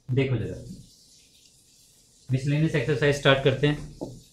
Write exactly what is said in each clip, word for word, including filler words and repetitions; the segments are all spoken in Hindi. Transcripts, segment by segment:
देखो जरा, मिसलेनियस एक्सरसाइज स्टार्ट करते हैं।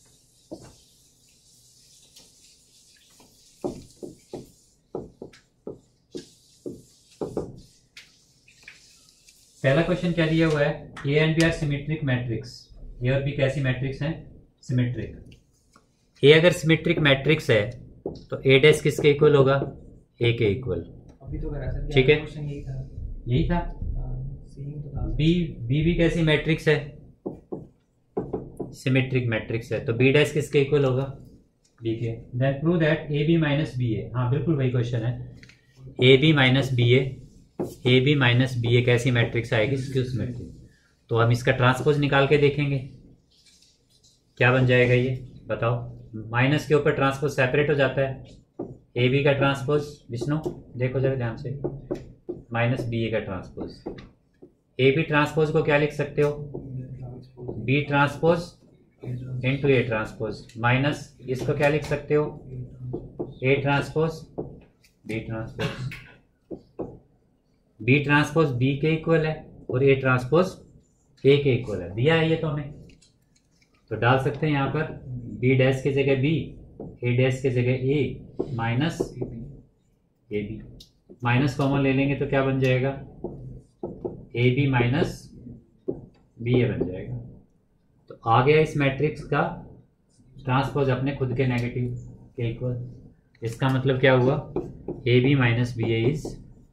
पहला क्वेश्चन क्या दिया हुआ है, A and B are symmetric matrix. A और बी कैसी मैट्रिक्स हैं? सिमेट्रिक। ए अगर सिमेट्रिक मैट्रिक्स है तो ए डैश किसके इक्वल होगा? ए के इक्वल। अभी तो करा सर, ठीक है, क्वेश्चन यही था। यही था। बी बी भी कैसी मैट्रिक्स है? सिमेट्रिक मैट्रिक्स है, तो बी डैश किसके इक्वल होगा? बी के। Then prove that A B minus B A. हाँ बिल्कुल वही क्वेश्चन है। A B minus B A, A B minus B A कैसी मैट्रिक्स आएगी? Skew symmetric. तो हम इसका ट्रांसपोज निकाल के देखेंगे क्या बन जाएगा ये, बताओ। माइनस के ऊपर ट्रांसपोज सेपरेट हो जाता है। ए बी का ट्रांसपोज, विष्णु देखो जरा ध्यान से, माइनस बी ए का ट्रांसपोज। ए बी ट्रांसपोज को क्या लिख सकते हो? B transpose into A transpose, minus इसको क्या लिख सकते हो? A transpose B transpose. B transpose B के इक्वल है और ए ट्रांसपोज ए के इक्वल है, दिया है ये तो हमें। तो डाल सकते हैं यहाँ पर बी डैश की जगह बी, ए डैश की जगह A, minus A B. Minus common ले लेंगे तो क्या बन जाएगा? A B minus B A बन जाएगा। तो आ गया इस मैट्रिक्स का ट्रांसपोज अपने खुद के नेगेटिव के इक्वल। इसका मतलब क्या हुआ? A B minus B A is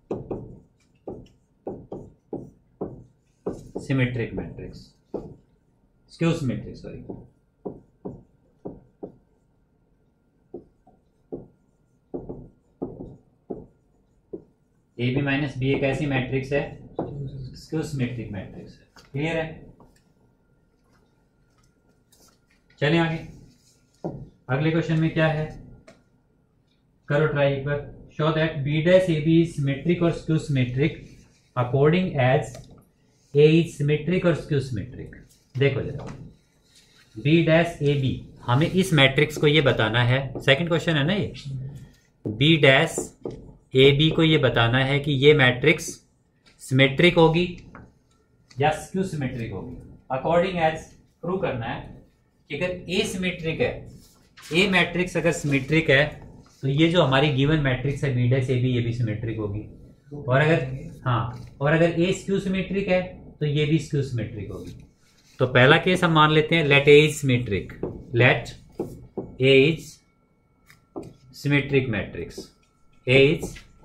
symmetric matrix, skew symmetric, sorry. A B minus B A कैसी मैट्रिक्स है? स्क्यू सिमेट्रिक मैट्रिक्स है। क्लियर है? चलें आगे। अगले क्वेश्चन में क्या है, करो ट्राई एक बार। Show that B dash A B is symmetric और skew symmetric according as A is symmetric और स्क्यू सिमेट्रिक। देखो जरा, बी डैश ए बी, हमें इस मैट्रिक्स को ये बताना है, सेकंड क्वेश्चन है ना ये। बी डैश ए बी को ये बताना है कि ये मैट्रिक्स सिमेट्रिक होगी या स्क्यू सिमेट्रिक होगी। अकॉर्डिंग एज प्रूव करना है कि अगर ए सिमेट्रिक है, ए मैट्रिक्स अगर सिमेट्रिक है तो ये जो हमारी गिवन मैट्रिक्स है बी डैश ए बी, ये भी सिमेट्रिक होगी। और अगर हाँ और अगर ए स्क्यू सिमेट्रिक है तो ये भी स्क्यू सिमेट्रिक होगी। तो पहला केस हम मान लेते हैं, let A is symmetric, let A is symmetric matrix, A is,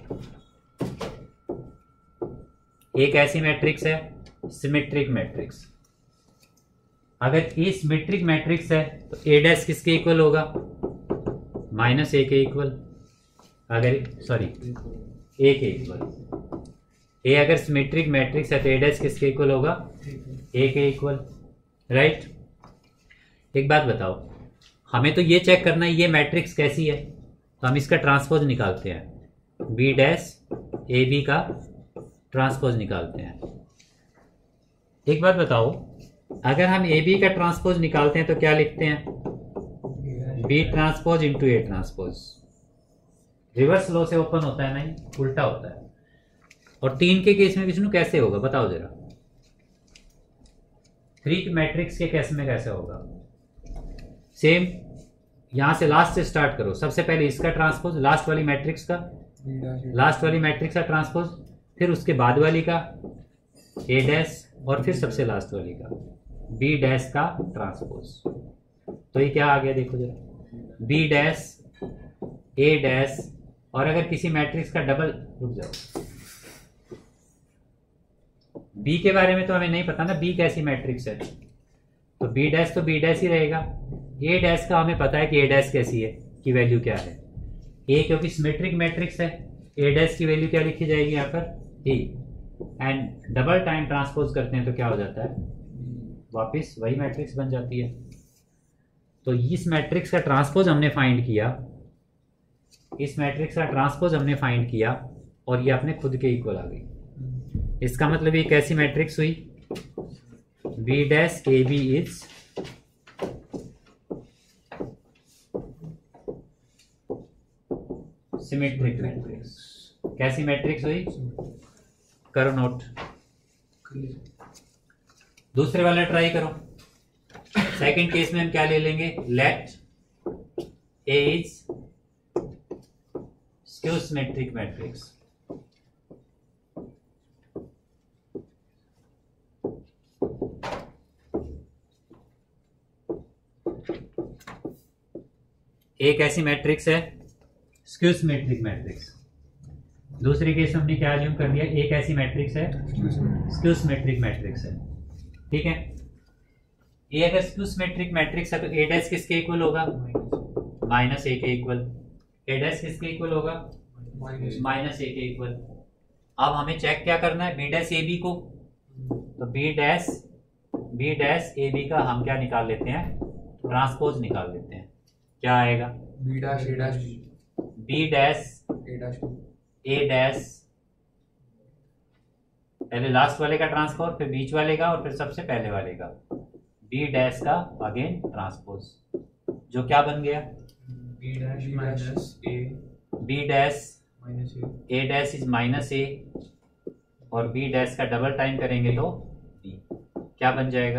A कैसी मैट्रिक्स है? Symmetric matrix. अगर ए सिमेट्रिक मैट्रिक्स है तो ए डैश किसके इक्वल होगा? माइनस ए के इक्वल। अगर सॉरी ए के इक्वल। ए अगर सिमेट्रिक मैट्रिक्स है तो ए डैश किसके इक्वल होगा? ए के इक्वल, राइट। एक बात बताओ, हमें तो ये चेक करना है ये मैट्रिक्स कैसी है, तो हम इसका ट्रांसपोज निकालते हैं। बी डैश ए बी का ट्रांसपोज निकालते हैं। एक बात बताओ, अगर हम ए बी का ट्रांसपोज निकालते हैं तो क्या लिखते हैं? B transpose into A transpose. Reverse law से ओपन होता है, नहीं उल्टा होता है। और तीन के केस में विष्णु कैसे होगा बताओ जरा? थ्री मैट्रिक्स के केस में कैसे होगा? सेम, यहां से लास्ट से स्टार्ट करो। सबसे पहले इसका ट्रांसपोज, लास्ट वाली मैट्रिक्स का, लास्ट वाली मैट्रिक्स का ट्रांसपोज, फिर उसके बाद वाली का ए डैश, और फिर सबसे लास्ट वाली का बी डैश का ट्रांसपोज। तो ये क्या आ गया देखो जरा, बी डैश ए डैश, और अगर किसी मैट्रिक्स का डबल, रुक जाओ, बी के बारे में तो हमें नहीं पता ना, बी कैसी मैट्रिक्स है, तो बी डैश तो बी डैश ही रहेगा। ए डैश का हमें पता है कि ए डैश कैसी है, की वैल्यू क्या है। ए क्योंकि सिमेट्रिक मैट्रिक्स है, ए डैश की वैल्यू क्या लिखी जाएगी यहाँ पर? A. And double time transpose करते हैं तो क्या हो जाता है? वापस वही मैट्रिक्स बन जाती है। तो इस मैट्रिक्स का ट्रांसपोज हमने फाइंड किया, इस मैट्रिक्स का ट्रांसपोज हमने फाइंड किया, और ये अपने खुद के इक्वल आ गई। इसका मतलब ये कैसी मैट्रिक्स हुई? B dash A B is symmetric matrix. कैसी मैट्रिक्स हुई? करो नोट। दूसरे वाला ट्राई करो। सेकंड केस में हम क्या ले लेंगे, let A is skew symmetric matrix. एक ऐसी मैट्रिक्स है स्क्यू सिमेट्रिक मैट्रिक्स। दूसरे केस में हमने क्या अज्यूम कर दिया, एक ऐसी मैट्रिक्स है स्क्यू सिमेट्रिक मैट्रिक्स है। ठीक है, ये अगर स्क्यू सिमेट्रिक मैट्रिक्स है तो ए डैश किसके इक्वल होगा, माइनस ए के इक्वल। ए डैश किसके इक्वल होगा, माइनस ए के इक्वल। अब हमें चेक क्या करना है, बी डैश ए बी को, तो B dash B dash A B का हम क्या निकाल लेते हैं, ट्रांसपोज निकाल लेते हैं। क्या आएगा, B dash A dash B dash A dash A dash, पहले लास्ट वाले का ट्रांसपोज, फिर बीच वाले का, और फिर सबसे पहले वाले का, बी डैश का अगेन ट्रांसपोज, जो क्या बन गया, B dash minus A B dash minus A A dash is minus A, और बी डैश का डबल टाइम करेंगे तो बी, क्या बन जाएगा,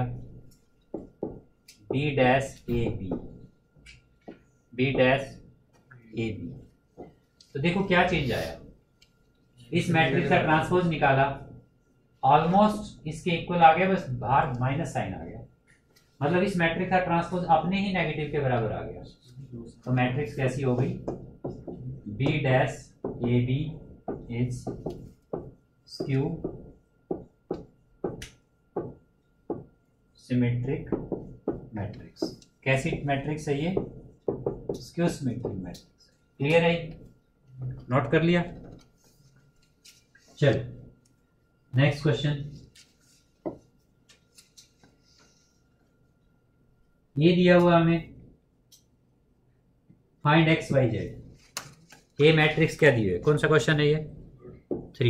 B dash A B, B dash A B. तो देखो क्या चेंज आया, इस मैट्रिक्स का ट्रांसपोज निकाला, ऑलमोस्ट इसके इक्वल आ गया, बस बाहर माइनस साइन आ गया, मतलब इस मैट्रिक्स का ट्रांसपोज अपने ही नेगेटिव के बराबर आ गया। तो मैट्रिक्स कैसी हो गई, B dash A B is skew symmetric matrix. कैसी मैट्रिक्स है ये, स्क्यू सिमेट्रिक मैट्रिक्स। क्लियर है, नोट कर लिया। चल नेक्स्ट क्वेश्चन, ये दिया हुआ हमें फाइंड एक्स वाई जेड। ये मैट्रिक्स क्या दी हुई है, कौन सा क्वेश्चन है ये, थ्री।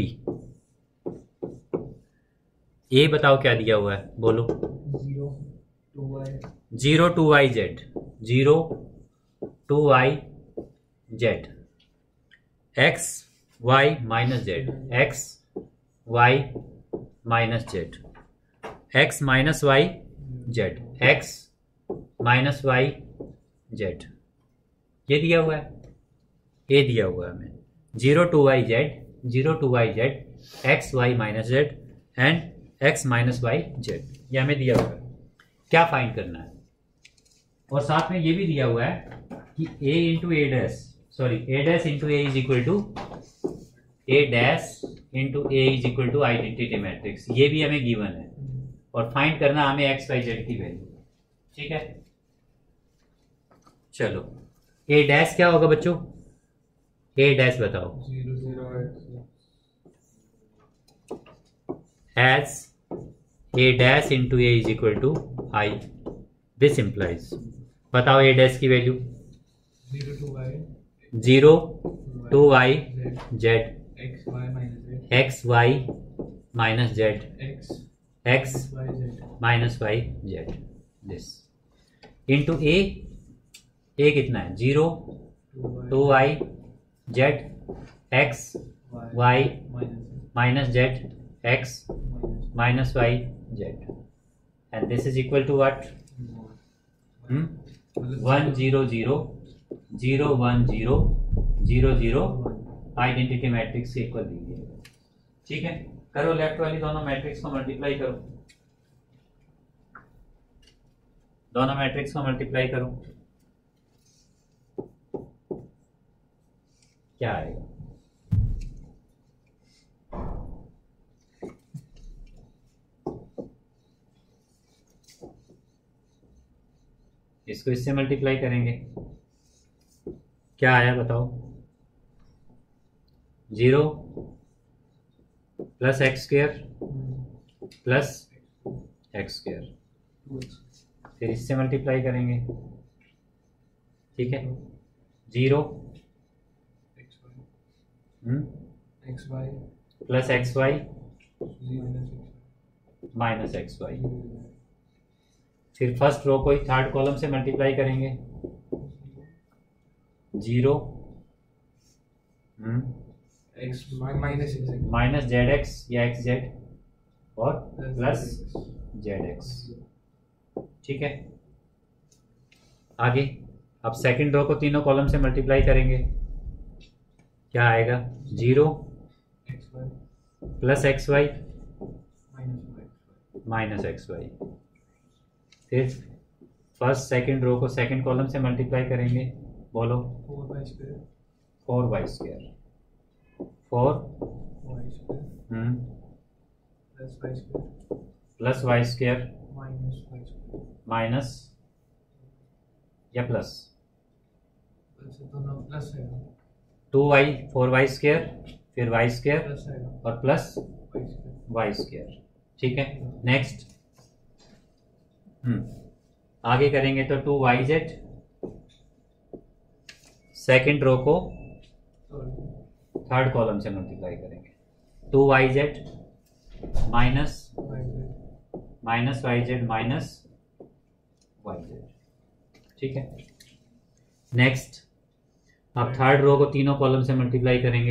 ये बताओ क्या दिया हुआ है, बोलो। Zero two y zero two Y z, zero two Y Z, x Y minus Z, x Y minus Z, x minus y Z, x minus y z, ये दिया हुआ है, ये दिया हुआ है हमें zero two Y z, zero two Y Z, x Y minus z and x minus y z, ये हमें दिया हुआ है। क्या फाइंड करना है, और साथ में ये भी दिया हुआ है कि a into A dash, sorry A dash into A is equal to A dash into A is equal to identity matrix, ये भी हमें गिवन है, और फाइंड करना हमें एक्स वाई जेड की वैल्यू। ठीक है, चलो ए डैश क्या होगा बच्चों, ए डैश बताओ, zero zero as A dash into A is equal to I, this implies, बताओ ए डैश की value, zero two y zero two Y Z, x Y minus Z x Y minus Z, x x Y Z minus y z, this into A, A कितना है, zero two Y Z x Y minus minus Z x minus y z, and this is equal to what, one zero zero zero one zero zero zero identity matrix के इक्वल दीजिए। ठीक है, करो लेफ्ट वाली दोनों मैट्रिक्स को मल्टीप्लाई करो, दोनों मैट्रिक्स को मल्टीप्लाई करो, क्या आएगा, इसको इससे मल्टीप्लाई करेंगे, क्या आया बताओ, zero plus x square plus x square, फिर इससे मल्टीप्लाई करेंगे। ठीक है, zero x y plus x Y minus minus x y, फिर फर्स्ट रो को ही थर्ड कॉलम से मल्टीप्लाई करेंगे, zero x minus x minus Z x या एक्स जेड और प्लस जेड एक्स। ठीक है, आगे अब सेकंड रो को तीनों कॉलम से मल्टीप्लाई करेंगे, क्या आएगा? Zero x y plus x Y minus y minus x y. फिर फर्स्ट सेकंड रो को सेकंड कॉलम से मल्टीप्लाई करेंगे, बोलो। Four y square four y square four y square hmm plus y square plus y square minus y square minus या प्लस प्लस दोनों प्लस है two y four y square फिर वाई स्क्वायर प्लस है और plus y square y square. ठीक है, नेक्स्ट हम्म आगे करेंगे तो two Y z, second row को थर्ड कॉलम से मल्टीप्लाई करेंगे, two Y Z minus minus y Z minus y z. ठीक है, नेक्स्ट अब थर्ड रो को तीनों कॉलम से मल्टीप्लाई करेंगे,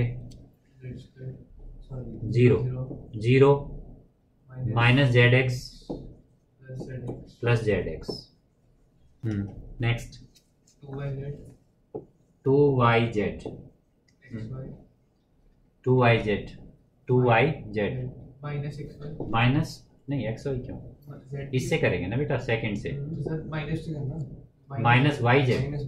zero zero minus Z X plus Z X. Hmm next two Y Z two Y Z x Y two Y Z two Y Z minus x Y minus नहीं एक्स वाई क्यों, जेड इससे करेंगे ना बेटा सेकंड से, सर माइनस से करना माइनस वाई जेड माइनस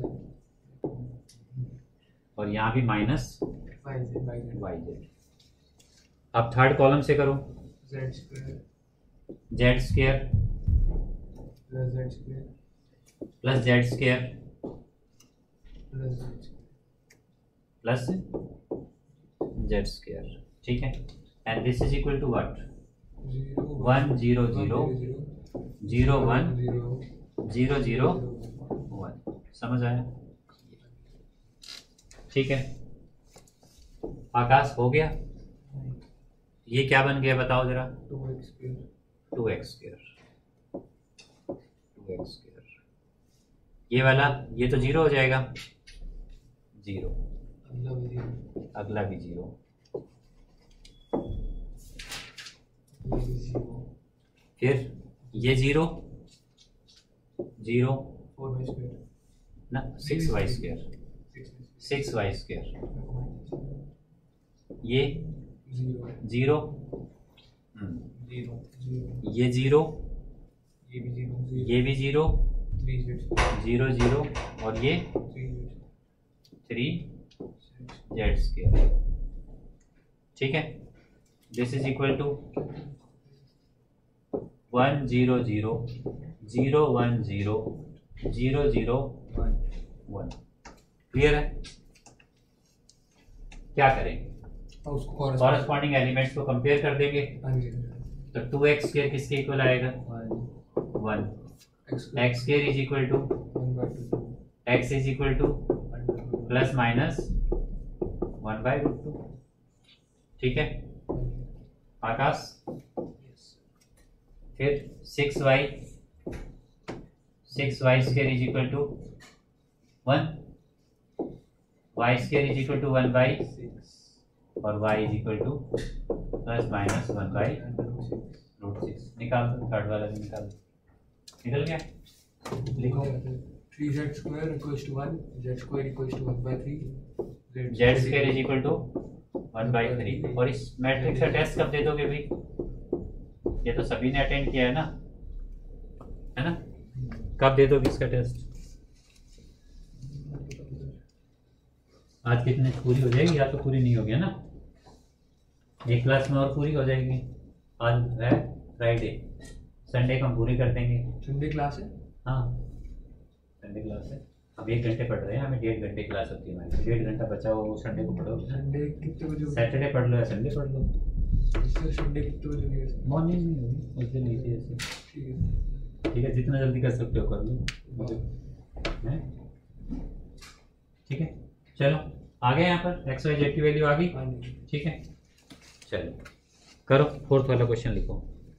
और यहाँ भी minus y z y z y z. अब थर्ड कॉलम से करो, z square z square plus z square plus z square plus z plus z square. ठीक है, and this is equal to what? Zero one zero zero zero one zero zero zero one. समझ आया? ठीक है, आकाश हो गया? ये क्या बन गया बताओ जरा? Two x square two x square two x square. ये वाला ये तो जीरो हो जाएगा, जीरो, अगला भी जीरो अगला भी जीरो, ये भी जीरो फिर ये zero zero four y square ना six y square six six y square, ये zero zero hmm, zero zero ये जीरो ये भी जीरो जीरो ये भी zero three z zero zero और ये three z three z square. ठीक है, this is equal to one zero zero zero one zero zero zero one. Clear है? क्या करेंगे? और उसको कॉरेस्पॉन्डिंग एलिमेंट्स को कंपेयर कर देंगे, हाँ जी तो टू एक्स स्क्वायर किसके इक्वल आएगा? One. X square is equal to one by two x is equal to plus minus one by root two. ठीक है आकाश? फिर six y six y square is equal to one, y square is equal to one by और y is equal to plus minus one by root six. निकाल दो, थर्ड वाला भी निकाल दो। निकल गया? लिखो three z square equals to one z square equals to one by three z square is equal to one by three. और इस मैट्रिक्स का टेस्ट कब दे दोगे भाई? ये तो सभी ने अटेंड किया है ना, है ना? कब दे दोगे इसका टेस्ट? आज कितने पूरी हो जाएगी या तो पूरी नहीं होगी, है ना? एक क्लास में और पूरी हो जाएगी। आज है फ्राइडे, संडे को हम पूरी कर देंगे। संडे क्लास है? हाँ संडे क्लास है। अब एक घंटे पढ़ रहे हैं, हमें डेढ़ घंटे क्लास होती है हमारी। डेढ़ घंटा बचा हुआ वो संडे को पढ़ो। संडे कितने बजे? सैटरडे पढ़ लो या संडे पढ़ लो। संडे कितने बजे होगी? मॉर्निंग में होगी, उस दिन नहीं ऐसे। ठीक है ठीक है, जितना जल्दी कर सकते हो कर लो। हैं? ठीक है, चलो आ गए यहाँ पर एक्स वाई जेड की वैल्यू आ गई। हाँ जी ठीक है, चलो करो फोर्थ वाला क्वेश्चन लिखो।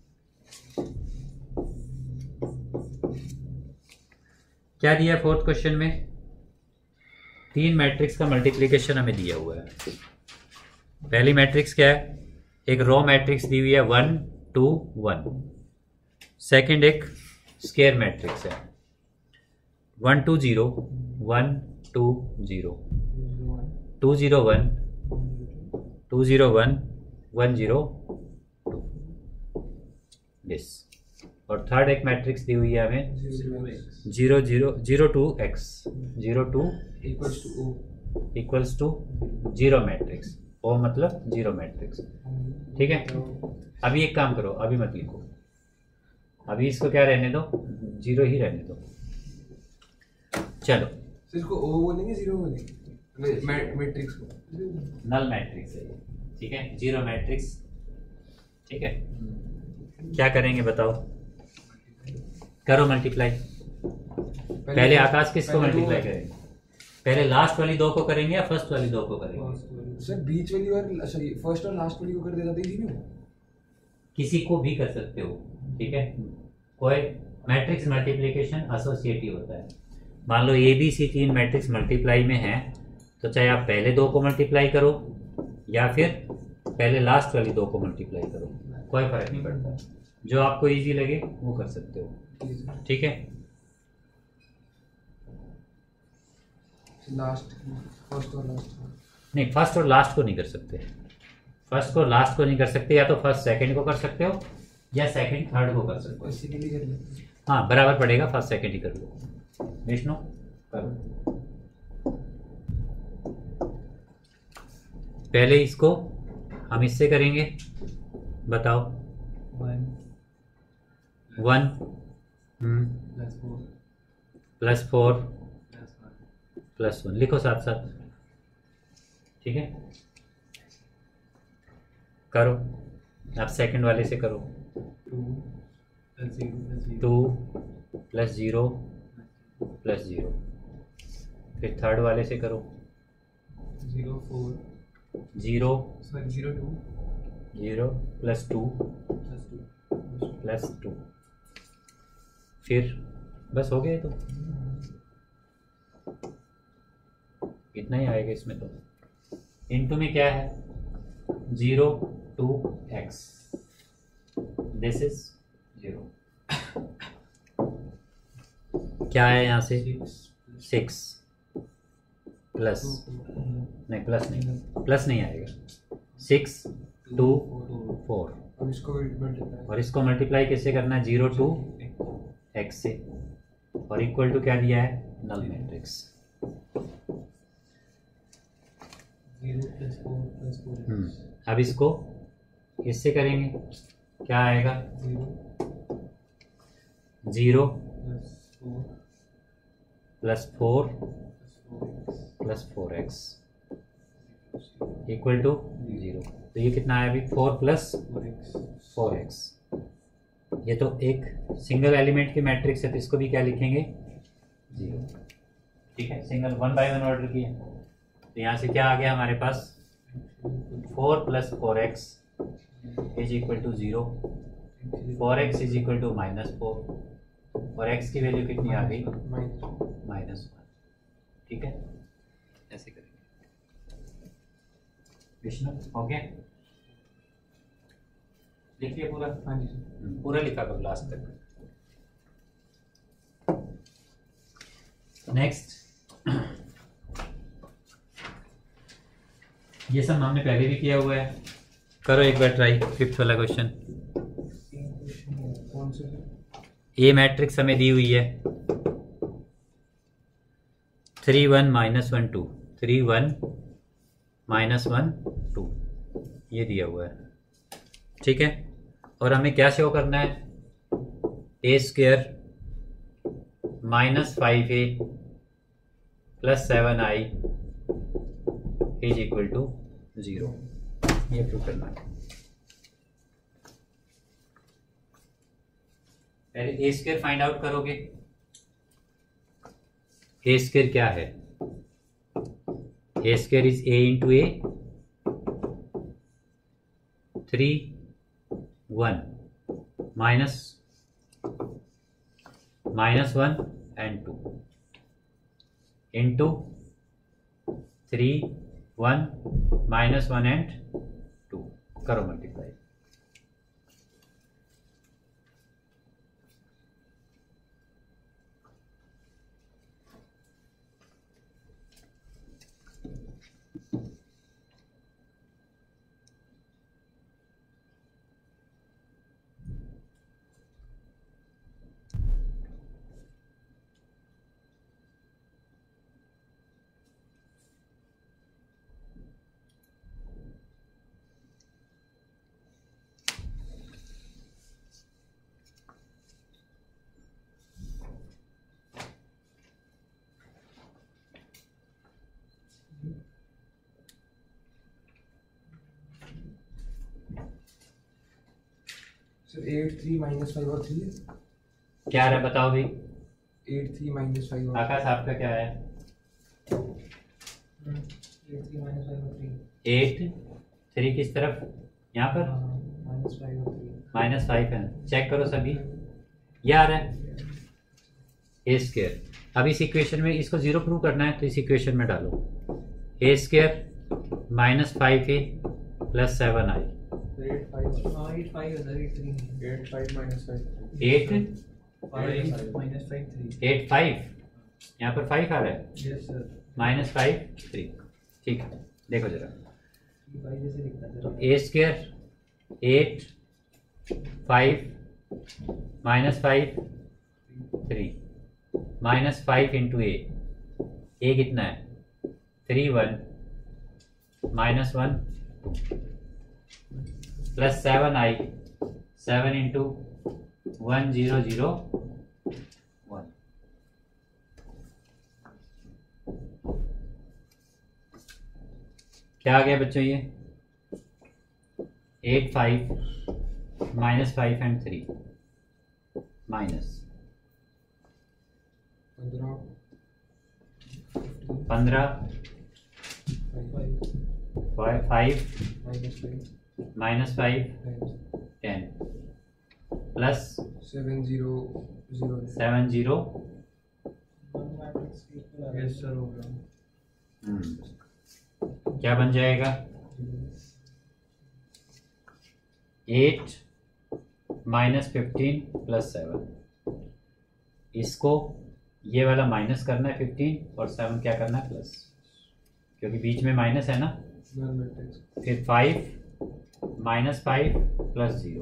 क्या दिया है फोर्थ क्वेश्चन में? तीन मैट्रिक्स का मल्टीप्लिकेशन हमें दिया हुआ है। पहली मैट्रिक्स क्या है? एक रो मैट्रिक्स दी हुई है वन टू वन। सेकंड एक स्क्वायर मैट्रिक्स है, one two zero one two zero two zero one two zero one one zero two this. और थर्ड एक मैट्रिक्स दी हुई है हमें zero zero zero two x zero two equals to O equals to zero matrix, O मतलब जीरो मैट्रिक्स। ठीक है, अभी एक काम करो, अभी मत लिखो, अभी इसको क्या रहने दो, जीरो ही रहने दो। चलो तो इसको ओ बोलेंगे जीरो बोलेंगे मैट्रिक्स को, नल मैट्रिक्स है ये। ठीक है, जीरो मैट्रिक्स। ठीक है, क्या करेंगे बताओ, करो मल्टीप्लाई। पहले आकाश किसको मल्टीप्लाई करेंगे, पहले लास्ट वाली दो को करेंगे या फर्स्ट वाली दो को करेंगे? सर बीच वाली और सॉरी फर्स्ट और लास्ट वाली को कर देता था इजी। किसी को भी कर सकते हो। ठीक है, कोई मैट्रिक्स मल्टीप्लिकेशन एसोसिएटिव होता है। मान लो ए बी सी तीन मैट्रिक्स मल्टीप्लाई में है, तो चाहे आप पहले दो को मल्टीप्लाई करो या फिर पहले लास्ट वाली दो को मल्टीप्लाई करो, कोई फर्क नहीं पड़ता, जो आपको इजी लगे वो कर सकते हो। ठीक है, लास्ट फर्स्ट और लास्ट नहीं, फर्स्ट और लास्ट को नहीं कर सकते, फर्स्ट को लास्ट को नहीं कर सकते, या तो फर्स्ट सेकंड को कर सकते हो या सेकंड थर्ड को कर सकते हो। सेकंड ही कर लेते हैं। हाँ बराबर पड़ेगा, फर्स्ट सेकंड ही कर लो। विष्णु करो, पहले इसको हम इससे करेंगे, बताओ। One one plus four plus four plus one plus one लिखो साथ साथ। ठीक है, करो, आप सेकंड वाले से करो। Two plus zero plus zero two plus zero plus zero, फिर थर्ड वाले से करो। Zero four zero sorry zero two zero plus two plus two plus two, फिर बस हो गया। तो इतना ही आएगा इसमें। तो इनटू में क्या है, zero two x, this is zero. क्या है यहाँ से, सिक्स प्लस, नहीं प्लस नहीं, प्लस नहीं आएगा, सिक्स टू फोर, अब इसको मल्टीप्लाई और इसको मल्टीप्लाई कैसे करना है, जीरो टू एक्स से, और इक्वल टू क्या दिया है, null matrix. Zero plus four plus four hmm, अब इसको इससे करेंगे, क्या आएगा, zero zero plus four plus four plus four x plus four x equal to zero. तो ये कितना आया अभी, four plus four x four x. ये तो एक सिंगल एलिमेंट की मैट्रिक्स है, तो इसको भी क्या लिखेंगे, जीरो। ठीक है, single one by one order किया। तो यहाँ से क्या आ गया हमारे पास, four plus four x is equal to zero, four x is equal to minus four, और एक्स की वैल्यू कितनी आ गई, माइनस माइनस वन। ठीक है, ऐसे करेंगे। विष्णु हो गया, लिखिए पूरा। हाँ जी सर। पूरा लिखा करो लास्ट तक। नेक्स्ट, ये सब हमने पहले भी किया हुआ है, करो एक बार ट्राई। फिफ्थ वाला क्वेश्चन, कौन से ए मैट्रिक्स हमें दी हुई है, three one minus one two, three one minus one two, ये दिया हुआ है। ठीक है, और हमें क्या शो करना है, A square minus five A plus seven I is equal to zero, ये प्रूव करना है। पहले ए स्क्वेयर फाइंड आउट करोगे, ए स्क्वेयर क्या है, A square is A into A, three one minus minus one and two into three one minus one and two, करो multiply. Sir eight three minus five और थ्री क्या आ रहा है बताओ भाई। एट थ्री माइनस फाइव और आकाश आपका क्या है? एट थ्री माइनस फाइव और थ्री एट थ्री किस तरफ? यहाँ पर माइनस फाइव और थ्री माइनस फाइव है। चेक करो सभी, ये आ रहा है ए स्क्वायर। अब इस इक्वेशन में इसको जीरो प्रूव करना है तो इस इक्वेशन में डालो A square minus five A plus seven I. Eight five हाँ एट फाइव है sir eight three eight five minus five eight five minus five three eight five, यहाँ पर फाइव आ रहा है, yes sir minus five three. ठीक है, देखो जरा फाइव जैसे दिखता है तो A square eight five minus five three minus five into A, A कितना है three one minus one plus seven I, seven into one zero zero one. क्या आ गया बच्चों ये eight five minus five and three minus पंद्रह five minus five ten plus seven zero zero seven zero. Yes sir हो गया क्या बन जाएगा eight minus fifteen plus seven. इसको ये वाला माइनस करना है फिफ्टीन और सेवन क्या करना है प्लस, क्योंकि बीच में माइनस है ना। फिर five minus five plus zero,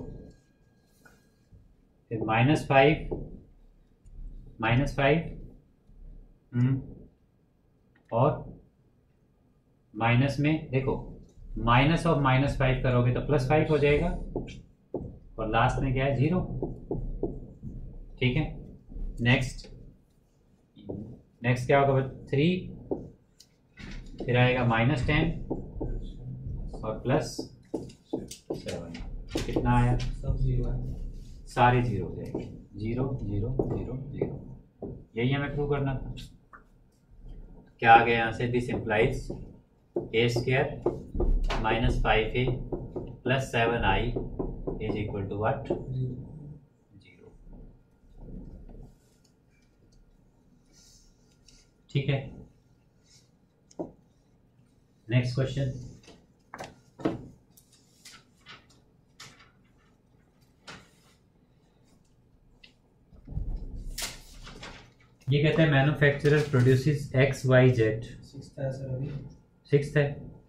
फिर माइनस फाइव माइनस फाइव और माइनस में देखो माइनस और माइनस फाइव करोगे तो प्लस फाइव हो जाएगा और लास्ट में क्या है जीरो। ठीक है, नेक्स्ट नेक्स्ट क्या होगा थ्री, फिर आएगा माइनस टेन और प्लस सेवन। कितना आया सब जीरो है सारे जीरो हो जाएंगे, जीरो जीरो जीरो जीरो। यही हमें प्रूव करना था। क्या आ गया यहाँ से this implies A square minus five A plus seven I is equal to what zero. ठीक है, नेक्स्ट क्वेश्चन। ये कहते हैं manufacturer produces X Y Z. Sixth है सर अभी सिक्स्थ है,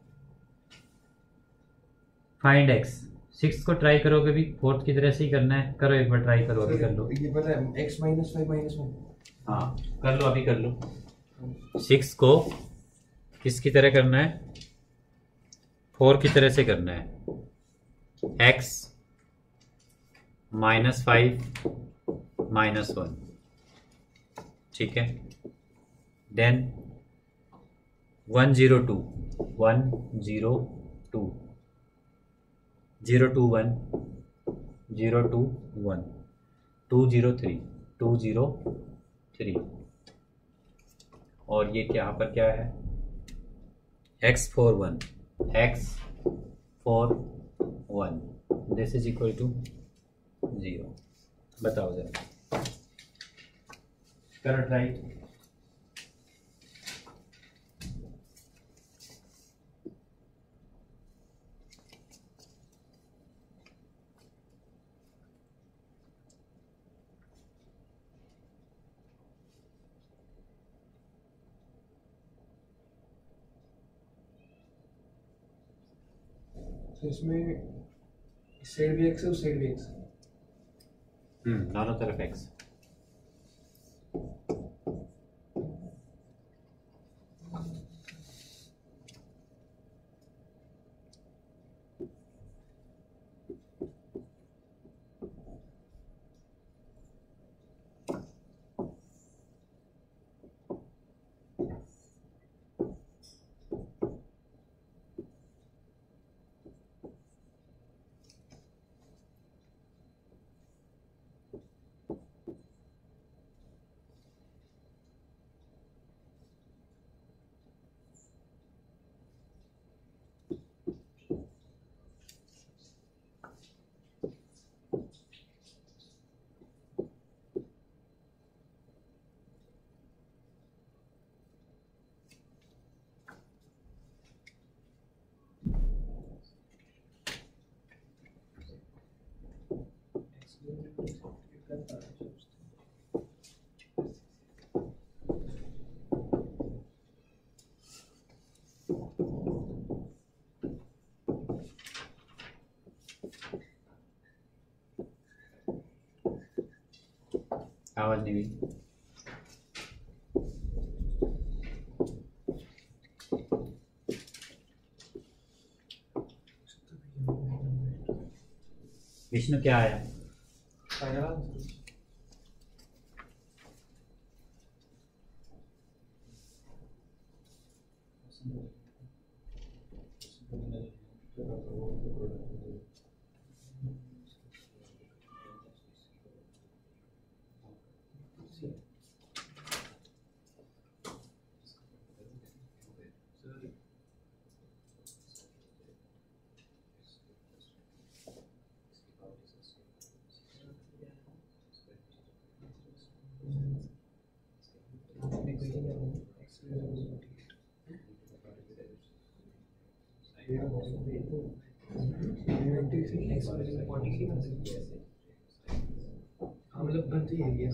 फाइंड एक्स। सिक्स को ट्राई करोगे भी फोर्थ की तरह से ही करना है। करो एक बार ट्राई करो, अभी कर लो। ये पता है X minus five minus one. हाँ कर लो, अभी कर लो। सिक्स को किसकी तरह करना है, फोर की तरह से करना है। X minus five minus one, ठीक है। Then one zero two, one zero two, zero two one, zero two one, two zero three, two zero three. और ये क्या यहाँ पर क्या है X four one, X four one, this is equal to zero. बताओ जरा, करो ट्राई। तो इसमें इस साइड भी एक्स है उस साइड भी एक्स। हम्म दोनों तरफ एक्स। आवाज नहीं हुई। विष्णु क्या आया? फाइनल आंसर मतलब बनती है ये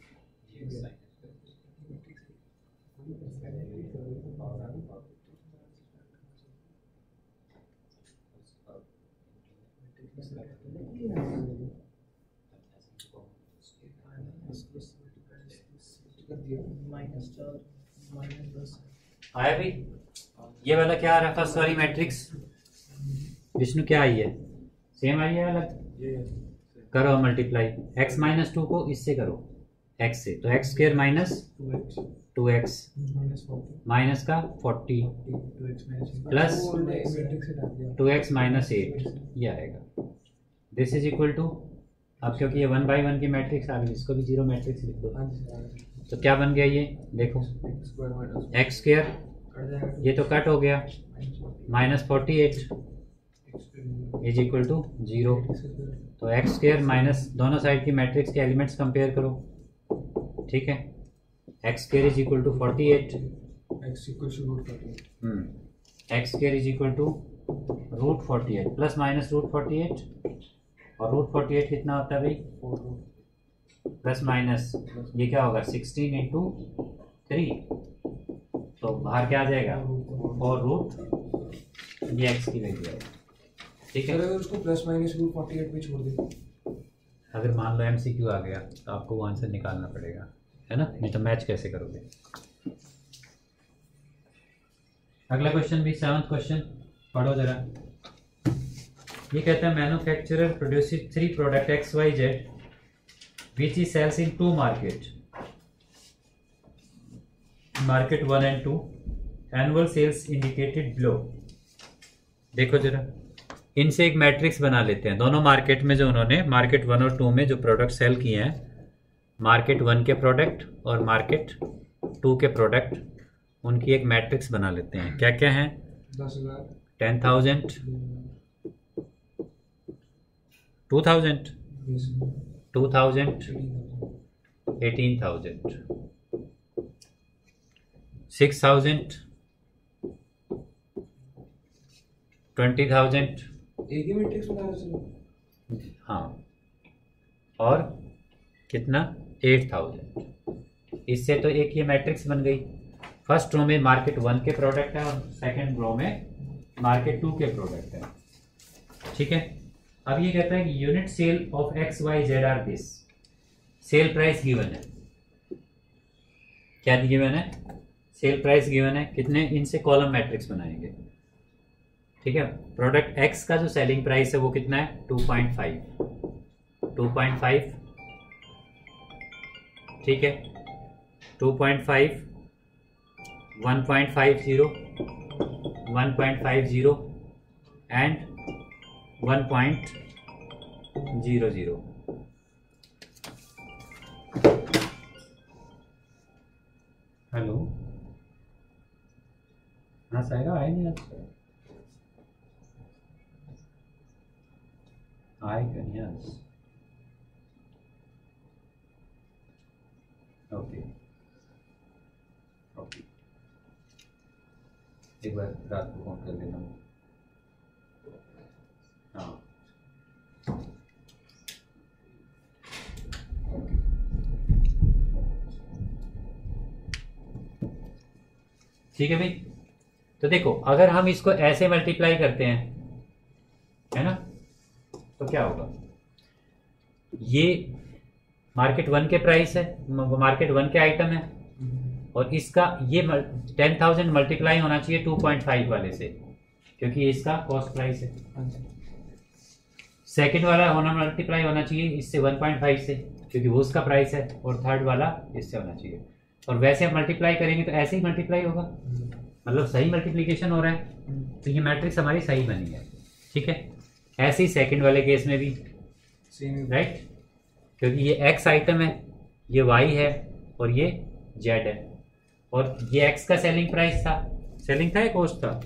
माइनस चार माइनस दस आया भाई? ये वाला क्या आ रहा है फर्स्ट वाली मैट्रिक्स? विष्णु क्या आई है? सेम आई है अलग? ये करो मल्टीप्लाई। x माइनस टू को इससे करो x से, तो X square minus two X minus का forty plus two X minus eight, ये आएगा। दिस इज इक्वल टू, अब क्योंकि ये वन बाई वन की मैट्रिक्स आ गई, इसको भी जीरो मैट्रिक्स लिख दो। तो क्या बन गया ये देखो, एक्स स्क्र ये तो कट हो गया, minus forty eight is equal to zero. तो एक्स स्क्र माइनस दोनों साइड की मैट्रिक्स के एलिमेंट्स कंपेयर करो, ठीक है। X square is equal to forty eight, X equal to root forty eight, X square is equal to root forty eight plus minus root forty eight, और रूट फोर्टी एट कितना होता है भाई? प्लस माइनस ये क्या होगा? सिक्सटीन इंटू थ्री, तो बाहर क्या आ जाएगा? फोर रूट, ये एक्स की वैल्यू है, ठीक है। अगर उसको plus minus root forty eight पे छोड़ दे, अगर मान लो एमसीक्यू आ गया तो आपको वो आंसर निकालना पड़ेगा, है ना, नहीं तो मैच कैसे करोगे। अगला क्वेश्चन भी सेवंथ क्वेश्चन पढ़ो जरा। ये कहता है manufacturer produces three product X Y Z which he sells in two market, market one and two, annual sales indicated below. देखो जरा, इनसे एक मैट्रिक्स बना लेते हैं। दोनों मार्केट में जो उन्होंने मार्केट वन और टू में जो प्रोडक्ट सेल किए हैं, मार्केट वन के प्रोडक्ट और मार्केट टू के प्रोडक्ट, उनकी एक मैट्रिक्स बना लेते हैं। क्या क्या है? दस हजार, ten thousand, two thousand, two thousand, eighteen thousand, six thousand, twenty thousand, एक ही मैट्रिक्स बना रहे हैं। हाँ, और कितना? Eight thousand. इससे तो एक ये मैट्रिक्स बन गई। फर्स्ट रो में मार्केट वन के प्रोडक्ट है और सेकंड रो में मार्केट टू के प्रोडक्ट है, ठीक है। अब ये कहता है कि unit sell of X Y Z are this, sell price given है। क्या गिवन है? सेल प्राइस गिवन है। कितने? इनसे कॉलम मैट्रिक्स बनाएंगे, ठीक है। प्रोडक्ट एक्स का जो सेलिंग प्राइस है वो कितना है? Two point five, two point five, ठीक है। Two point five, one point five zero, one point five zero and one point zero zero. Hello, हाँ सायरा आए नहीं आज? आए क्यों नहीं आज? ओके ओके, एक बार रात को फोन कर लेना। हाँ ठीक है भाई। तो देखो, अगर हम इसको ऐसे मल्टीप्लाई करते हैं, है ना, तो क्या होगा? ये मार्केट वन के प्राइस है, मार्केट वन के आइटम है, और इसका ये टेन थाउजेंड मल्टीप्लाई होना चाहिए टू पॉइंट फाइव वाले से, क्योंकि ये इसका कॉस्ट प्राइस है। सेकंड वाला होना मल्टीप्लाई होना चाहिए इससे वन पॉइंट फाइव से, क्योंकि वो उसका प्राइस है, और थर्ड वाला इससे होना चाहिए। और वैसे आप मल्टीप्लाई करेंगे तो ऐसे ही मल्टीप्लाई होगा, मतलब सही मल्टीप्लिकेशन हो रहा है, तो ये मैट्रिक्स हमारी सही बनी है। ठीक है, ऐसे ही सेकंड वाले केस में भी राइट, क्योंकि ये एक्स आइटम है, ये वाई है, और ये जेड है, और ये एक्स का सेलिंग प्राइस था, सेलिंग था या कॉस्ट था?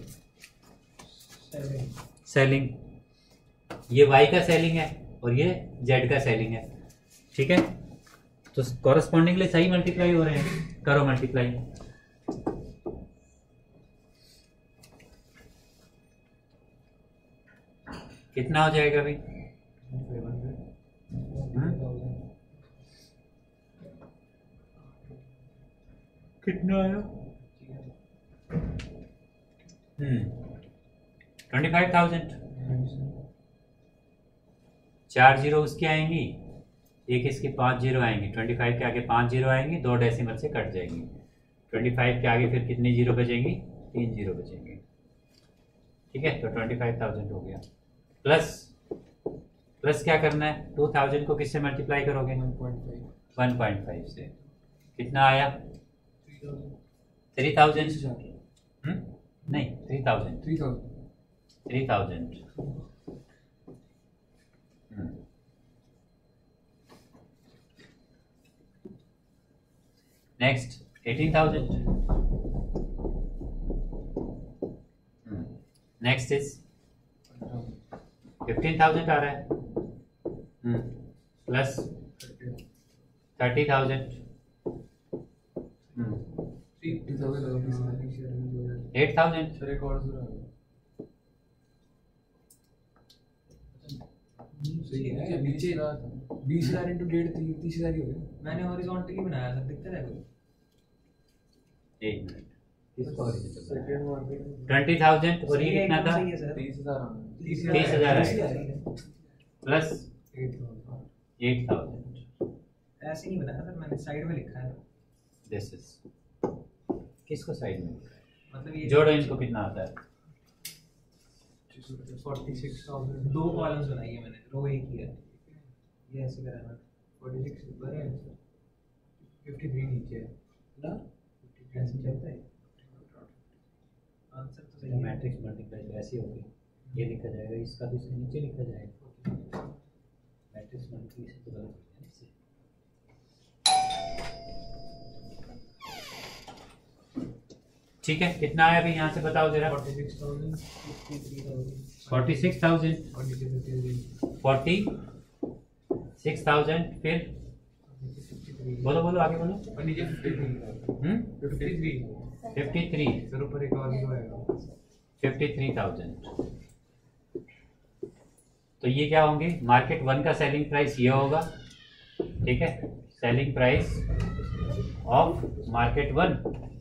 सेलिंग। ये वाई का सेलिंग है और ये जेड का सेलिंग है। ठीक है, तो कॉरस्पॉन्डिंगली सही मल्टीप्लाई हो रहे हैं, करो मल्टीप्लाई। कितना हो जाएगा भाई? कितना आया? Hmm twenty five thousand. चार जीरो उसकी आएंगी, एक इसके पांच जीरो आएंगे, ट्वेंटी फाइव के आगे पांच जीरो आएंगे, दो डेसिमल से कट जाएंगी। ट्वेंटी फाइव के आगे फिर कितनी जीरो बचेंगी? तीन जीरो बचेंगे। ठीक है, तो ट्वेंटी फाइव थाउजेंड हो गया। प्लस प्लस क्या करना है? टू थाउजेंड को किससे मल्टीप्लाई करोगे? वन पॉइंट फाइव से। कितना आया? Three thousand. नहीं, three thousand three thousand three thousand next eighteen thousand. Next is fifteen thousand आ रहा है, plus thirty thousand, eight thousand. नीचे बीस हजार इंटू डेढ़ तीस हजार ही हो गया। मैंने हॉरिजॉन्टली बनाया था, दिक्कत है कोई? एक मिनट, ट्वेंटी थाउजेंड और ये कितना था? तीस हजार तीस हजार आएगा, प्लस एट थाउजेंड। ऐसे नहीं बनाया सर, मैंने साइड में लिखा है। दिस इज किसको साइड में? मतलब ये जोड़ो इनको, कितना आता है? Forty six thousand. दो कॉलम्स बनाई है मैंने, रो एक ही है, ये ऐसे करा ना। फोर्टी सिक्स ऊपर है, फिफ्टी थ्री नीचे है ना, ऐसे चलता है। आंसर तो सही है। मैट्रिक्स मल्टीप्लाई ऐसे होगी, ये लिखा जाएगा, इसका भी इसके नीचे लिखा जाएगा। मैट्रिक्स मल्टीप्लिकेशन तो गलत हो गया इससे। ठीक है, कितना आया अभी यहाँ से बताओ जरा? Forty six thousand, fifty three thousand, forty six thousand, forty six thousand, फिर बोलो बोलो आगे बोलो। और नीचे fifty three fifty three fifty three फिर ऊपर एक और जीरो आएगा, फिफ्टी थ्री थाउजेंड। तो ये क्या होंगे? मार्केट वन का सेलिंग प्राइस ये होगा। ठीक है, selling price of market one,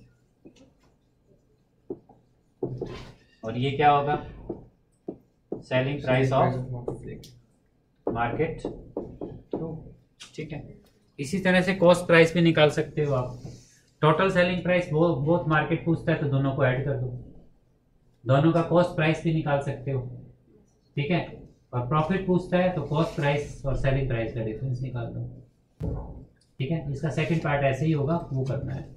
और ये क्या होगा? Selling price of market two. ठीक है, इसी तरह से कॉस्ट प्राइस भी निकाल सकते हो आप। टोटल सेलिंग प्राइस वो बहुत मार्केट पूछता है तो दोनों को ऐड कर दो, दोनों का कॉस्ट प्राइस भी निकाल सकते हो। ठीक है, और प्रॉफिट पूछता है तो कॉस्ट प्राइस और सेलिंग प्राइस का डिफरेंस निकाल दो। ठीक है, इसका सेकंड पार्ट ऐसे ही होगा, वो करना है।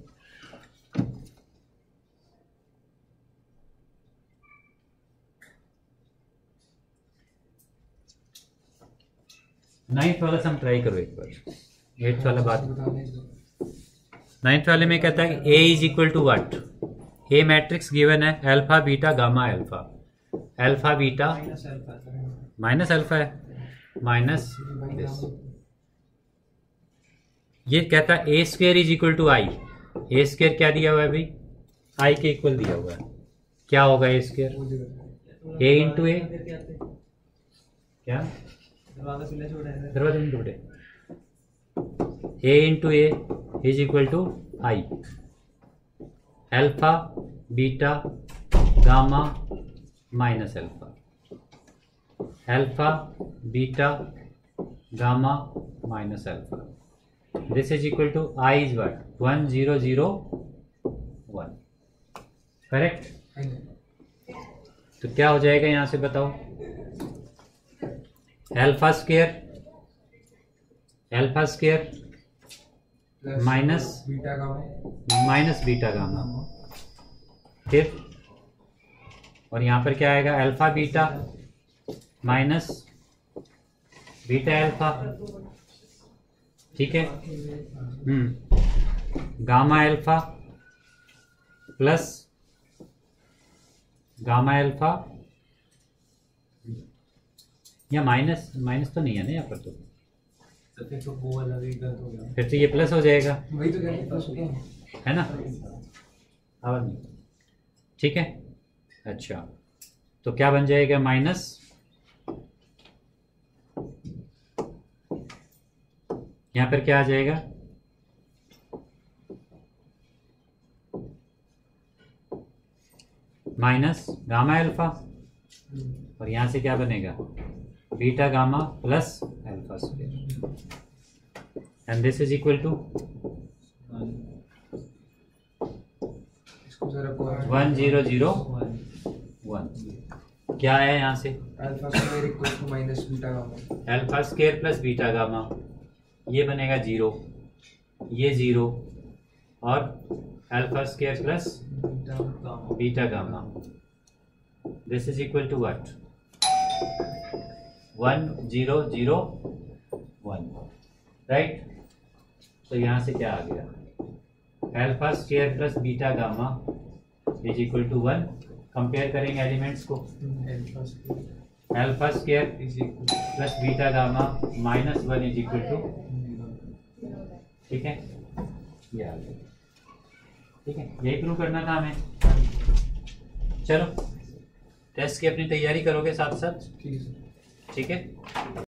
नाइन्थ वाला सम ट्राई करो एक बार, एट्थ वाला बात। नाइन्थ वाले में कहता है A is equal to what? A matrix given है, alpha beta gamma alpha. Alpha beta minus alpha है, माइनस दिस। ये कहता है A square is equal to I. A square क्या दिया हुआ है भाई? आई के इक्वल दिया हुआ है। क्या होगा ए स्क्वायर? ए इंटू ए, क्या दरवाजा नहीं टूटे, A into A is equal to I. Alpha beta gamma minus alpha, alpha beta gamma minus alpha. This is equal to I is what one zero zero one, correct. तो क्या हो जाएगा यहां से बताओ, alpha square alpha square minus beta gamma minus beta gamma, फिर और यहां पर क्या आएगा, alpha beta minus beta alpha, ठीक है। Hmm gamma alpha plus gamma alpha, या माइनस माइनस तो नहीं है ना यहाँ पर, तो तो फिर तो वो वाला भी गलत हो गया, फिर तो ये प्लस हो जाएगा, वही तो कह रहे प्लस हो गया है ना। और नहीं, ठीक है। अच्छा तो क्या बन जाएगा, माइनस यहाँ पर क्या आ जाएगा, माइनस गामा अल्फा, और यहां से क्या बनेगा, beta gamma plus alpha square, and this is equal to इसको जरा को वन जीरो जीरो वन। क्या है यहाँ से, alpha square equal to minus beta gamma, alpha square plus beta gamma, ये बनेगा जीरो, ये जीरो, और alpha square plus beta gamma beta gamma, this is equal to what one zero zero one, right. तो यहाँ से क्या आ गया, alpha square plus beta gamma is equal to one. Compare करेंगे एलिमेंट्स को, alpha square alpha square is equal plus beta gamma minus one is equal to, ठीक है, ये आ गया, ठीक है। यही प्रूव करना था हमें। चलो टेस्ट की अपनी तैयारी करोगे साथ साथ, ठीक है ठीक है।